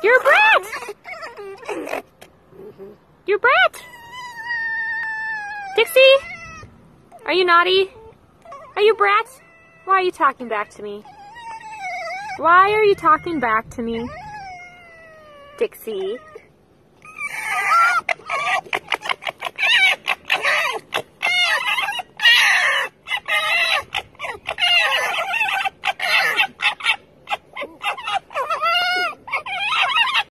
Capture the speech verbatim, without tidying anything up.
You're a brat! You're a brat! Dixie? Are you naughty? Are you a brat? Why are you talking back to me? Why are you talking back to me? Dixie?